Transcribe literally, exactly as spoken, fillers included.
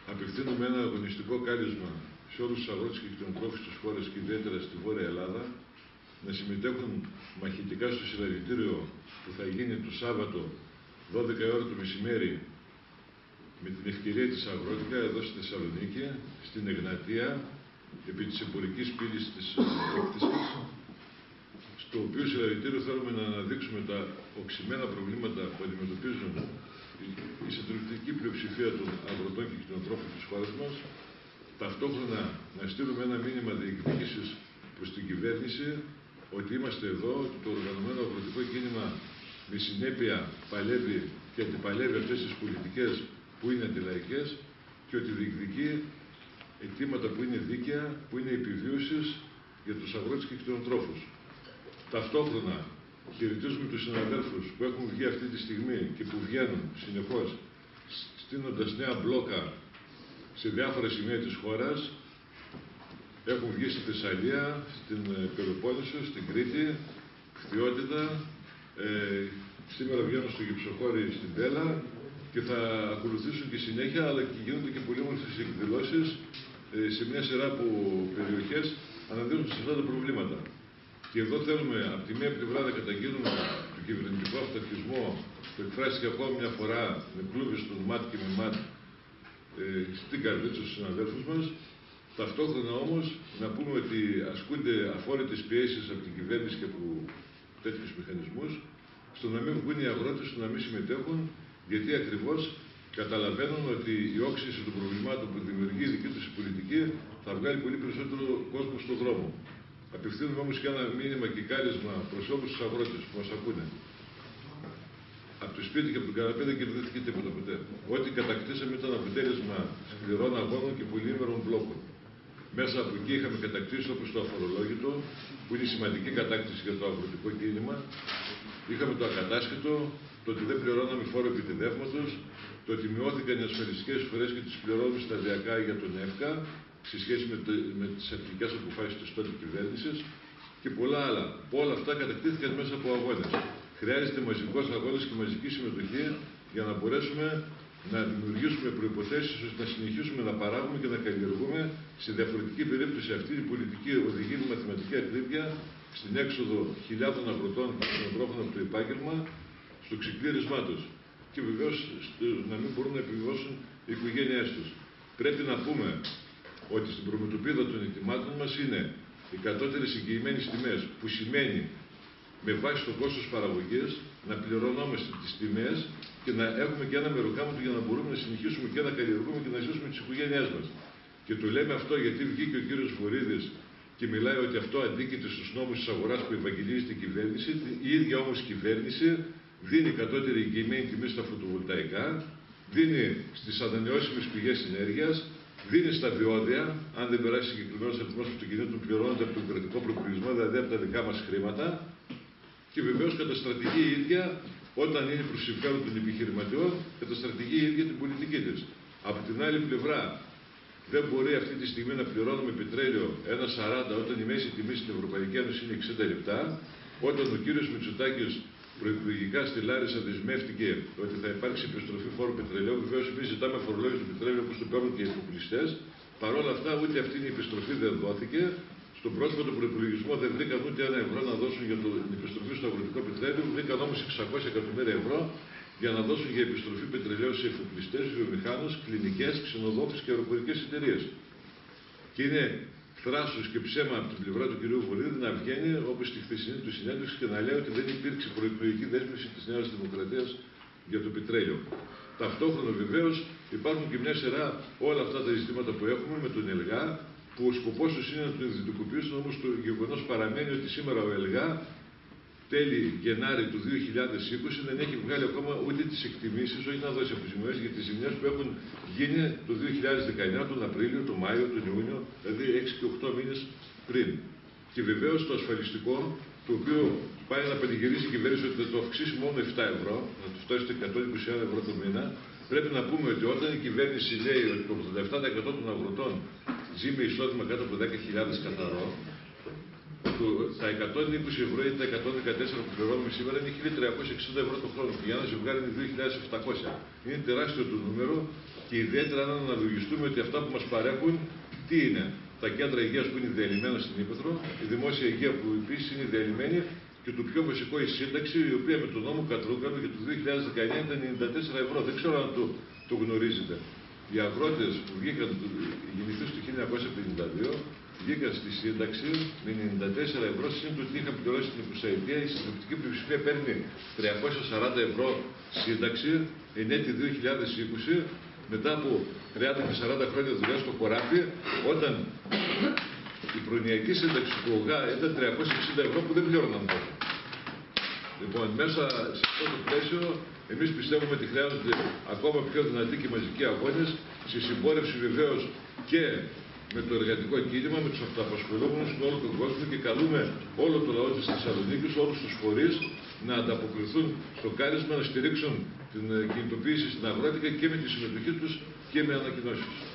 Απευθύνουμε ένα αγωνιστικό κάλεσμα σε όλους τους αγρότες και κτηνοτρόφους της χώρας και ιδιαίτερα στη Βόρεια Ελλάδα να συμμετέχουν μαχητικά στο συλλαλητήριο που θα γίνει το Σάββατο δώδεκα η ώρα το μεσημέρι με την ευκαιρία της Αγρότικα εδώ στη Θεσσαλονίκη, στην Εγνατία, επί της εμπορικής πύλης της έκθεσης, στο οποίο συλλαλητήριο θέλουμε να αναδείξουμε τα οξυμένα προβλήματα που αντιμετωπίζουν η συντριπτική πλειοψηφία των αγροτών και κτηνοτρόφων της χώρας μας, ταυτόχρονα να στείλουμε ένα μήνυμα διεκδίκησης προς την κυβέρνηση ότι είμαστε εδώ, ότι το οργανωμένο αγροτικό κίνημα με συνέπεια παλεύει και αντιπαλεύει αυτές τις πολιτικές που είναι αντιλαϊκές και ότι διεκδικεί αιτήματα που είναι δίκαια, που είναι επιβίωσης για τους αγρότες και κτηνοτρόφους. Ταυτόχρονα χαιρετίζουμε τους συναδέλφους που έχουν βγει αυτή τη στιγμή και που βγαίνουν συνεχώς στείνοντας νέα μπλόκα σε διάφορα σημεία της χώρας. Έχουν βγει στη Θεσσαλία, στην Πελοπόννησο, στην Κρήτη, Χθιότητα, ε, σήμερα βγαίνουν στο Γυψοχώρι στην Πέλα και θα ακολουθήσουν και συνέχεια, αλλά και γίνονται και πολύ όμορφες εκδηλώσεις ε, σε μια σειρά από περιοχές αναδείχνουν σε αυτά τα προβλήματα. Και εδώ θέλουμε από τη μία πλευρά να καταγγείλουμε τον κυβερνητικό αυταρχισμό που εκφράστηκε ακόμη μια φορά με κλούβες των ΜΑΤ και με ΜΑΤ ε, στην καρδίτσα στους συναδέλφους μας. Ταυτόχρονα όμως να πούμε ότι ασκούνται αφόρητες πιέσεις από την κυβέρνηση και από τέτοιους μηχανισμούς στο να μην βγουν οι αγρότες, στο να μην συμμετέχουν, γιατί ακριβώς καταλαβαίνουν ότι η όξυνση των προβλημάτων που δημιουργεί η δική τους πολιτική θα βγάλει πολύ περισσότερο κόσμο στον δρόμο. Απευθύνουμε όμως και ένα μήνυμα και κάλεσμα προς όλους τους αγρότες που μας ακούνε. Από το σπίτι και από τον καναπέ δεν κερδίθηκε τίποτα ποτέ. Ό,τι κατακτήσαμε ήταν αποτέλεσμα σκληρών αγώνων και πολύμερων μπλόκων. Μέσα από εκεί είχαμε κατακτήσει όπως το αφορολόγητο, που είναι σημαντική κατάκτηση για το αγροτικό κίνημα. Είχαμε το ακατάσχετο, το ότι δεν πληρώναμε φόρο επιτεδεύματος, το ότι μειώθηκαν οι ασφαλιστικές εισφορές και τις πληρώνουμε σταδιακά για τον ΕΦΚΑ, σε σχέση με, το, με τις αρχικές αποφάσεις της τότε κυβέρνησης και πολλά άλλα. Όλα αυτά κατακτήθηκαν μέσα από αγώνες. Χρειάζεται μαζικός αγώνας και μαζική συμμετοχή για να μπορέσουμε να δημιουργήσουμε προϋποθέσεις ώστε να συνεχίσουμε να παράγουμε και να καλλιεργούμε. Σε διαφορετική περίπτωση αυτή η πολιτική οδηγεί τη μαθηματική ακρίβεια στην έξοδο χιλιάδων αγροτών και κτηνοτρόφων από το επάγγελμα, στο ξεκλήρισμά τους. Και βεβαίως να μην μπορούν να επιβιώσουν οι οικογένειές τους. Πρέπει να πούμε ότι στην προμετωπίδα των ετοιμάτων μας είναι οι κατώτερες εγγυημένες τιμές, που σημαίνει με βάση το κόστος παραγωγής να πληρωνόμαστε τις τιμές και να έχουμε και ένα μεροκάματο για να μπορούμε να συνεχίσουμε και να καλλιεργούμε και να ζήσουμε τις οικογένειές μας. Και το λέμε αυτό γιατί βγήκε ο κύριος Βορίδης και μιλάει ότι αυτό αντίκειται στους νόμους της αγοράς που ευαγγελίζεται η κυβέρνηση. Η ίδια όμως κυβέρνηση δίνει κατώτερη εγγυημένη τιμή στα φωτοβολταϊκά, δίνει στις ανανεώσιμες πηγές ενέργειας, δίνει στα διόδια, αν δεν περάσει συγκεκριμένος αριθμός αυτοκινήτων, πληρώνονται από τον κρατικό προπολογισμό, δηλαδή από τα δικά μας χρήματα. Και βεβαίως καταστρατηγεί η ίδια, όταν είναι προς συμφέρον των επιχειρηματιών, καταστρατηγεί η ίδια την πολιτική της. Από την άλλη πλευρά, δεν μπορεί αυτή τη στιγμή να πληρώνουμε πετρέλαιο ένα σαράντα όταν η μέση τιμή στην Ευρωπαϊκή Ένωση είναι εξήντα λεπτά, όταν ο κύριος Μητσοτάκης προεκλογικά στη Λάρισα δεσμεύτηκε ότι θα υπάρξει επιστροφή φόρου πετρελαίου. Βεβαίως, εμείς ζητάμε φορολόγηση του πετρέλαιου όπως το παίρνουν και οι εφοπλιστές. Παρ' όλα αυτά, ούτε αυτή η επιστροφή δεν δόθηκε. Στον πρόσφατο προϋπολογισμό δεν βρήκαν ούτε ένα ευρώ να δώσουν για την επιστροφή στο αγροτικό πετρέλαιο. Βρήκαν όμως εξακόσια εκατομμύρια ευρώ για να δώσουν για επιστροφή πετρελαίου σε εφοπλιστές, βιομηχάνους, κλινικές, ξενοδόχους και αεροπορικές εταιρείες. Και είναι θράσος και ψέμα από την πλευρά του κ. Βορίδη να βγαίνει όπως στη χθεσινή του συνέντευξη και να λέει ότι δεν υπήρξε προεκλογική δέσμευση της Νέας Δημοκρατίας για το πετρέλαιο. Ταυτόχρονα βεβαίως υπάρχουν και μια σειρά όλα αυτά τα ζητήματα που έχουμε με τον ΕΛΓΑ, που ο σκοπός τους είναι να τον ιδιωτικοποιήσουν, όμως το γεγονός παραμένει ότι σήμερα ο ΕΛΓΑ τέλη Γενάρη του δύο χιλιάδες είκοσι δεν έχει βγάλει ακόμα ούτε τις εκτιμήσεις, όχι να δώσει αποζημιώσεις για τις ζημιές που έχουν γίνει το δύο χιλιάδες δεκαεννιά, τον Απρίλιο, τον Μάιο, τον Ιούνιο, δηλαδή έξι και οκτώ μήνες πριν. Και βεβαίως το ασφαλιστικό, το οποίο πάει να πανηγυρίσει η κυβέρνηση ότι θα το αυξήσει μόνο επτά ευρώ, να το φτάσει στο εκατόν είκοσι ένα ευρώ το μήνα. Πρέπει να πούμε ότι όταν η κυβέρνηση λέει ότι το ογδόντα επτά τοις εκατό των αγροτών ζει με εισόδημα κάτω από δέκα χιλιάδες καθαρό, του, τα εκατόν είκοσι ευρώ ή τα εκατόν δεκατέσσερα που πληρώνουμε σήμερα είναι χίλια τριακόσια εξήντα ευρώ το χρόνο. Και για ένα ζευγάρι είναι δύο χιλιάδες επτακόσια. Είναι τεράστιο το νούμερο και ιδιαίτερα αν αναλογιστούμε ότι αυτά που μας παρέχουν τι είναι. Τα κέντρα υγείας που είναι διαλυμένα στην Ήπεθρο, η δημόσια υγεία που επίσης είναι διαλυμένη και το πιο βασικό η σύνταξη, η οποία με τον νόμο Κατρούγκαλου για το δύο χιλιάδες δεκαεννιά ήταν ενενήντα τέσσερα ευρώ. Δεν ξέρω αν το, το γνωρίζετε. Οι αγρότες που βγήκαν, γεννηθείς το χίλια εννιακόσια πενήντα δύο, βγήκαν στη σύνταξη με ενενήντα τέσσερα ευρώ, σύντομα ότι είχαν πληρώσει την εικοσαετία. Η συντριπτική πλειοψηφία παίρνει τριακόσια σαράντα ευρώ σύνταξη, εν έτη δύο χιλιάδες είκοσι, μετά από τριάντα με σαράντα χρόνια δουλειά στο χωράφι, όταν η προνοιακή σύνταξη του ΟΓΑ ήταν τριακόσια εξήντα ευρώ που δεν πλήρωναν τότε. Λοιπόν, μέσα σε αυτό το πλαίσιο, εμείς πιστεύουμε ότι χρειάζονται ακόμα πιο δυνατοί και μαζικοί αγώνες, στη συμπόρευση βεβαίως και με το εργατικό κίνημα, με τους αυτοαπασχολούμενους με όλο τον κόσμο και καλούμε όλο το λαό της Θεσσαλονίκης, όλους τους φορείς να ανταποκριθούν στο κάλεσμα, να στηρίξουν την κινητοποίηση στην αγρότικα και με τη συμμετοχή τους και με ανακοινώσεις.